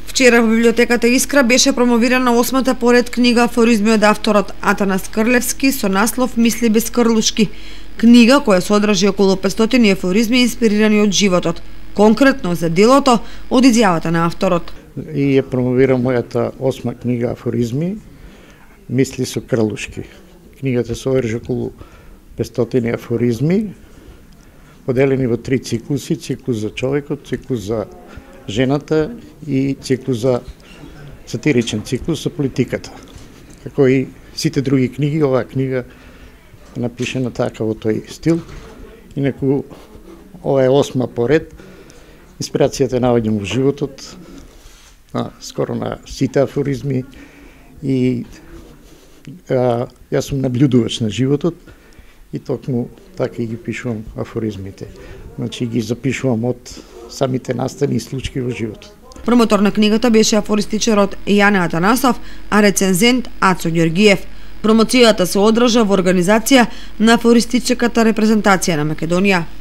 Вчера во библиотеката Искра беше промовирана 8-та поред книга Афоризми од авторот Атанас Крлевски со наслов Мисли без крлушки. Книга која содржи околу 500 афоризми инспирирани од животот, конкретно за делото од изјавата на авторот. И ја промовира мојата 8-ма книга Афоризми Мисли со крлушки. Книгата содржи околу 500 афоризми, поделени во 3 циклуси: циклус за човекот, циклус за жената и циклус за сатиричен циклус за политиката. Како и сите други книги, оваа книга е напишена така во тој стил. Инаку ова е 8-ма поред. Инспирацијата наоѓам во животот, скоро на сите афоризми, и јас сум наблюдувач на животот и токму така и ги пишувам афоризмите. Значи ги запишувам од самите настани и случаи во животот. Промотор на книгата беше афористичарот Јане Атанасов, а рецензент Ацо Ѓоргиев. Промоцијата се одржа во организација на афористичката репрезентација на Македонија.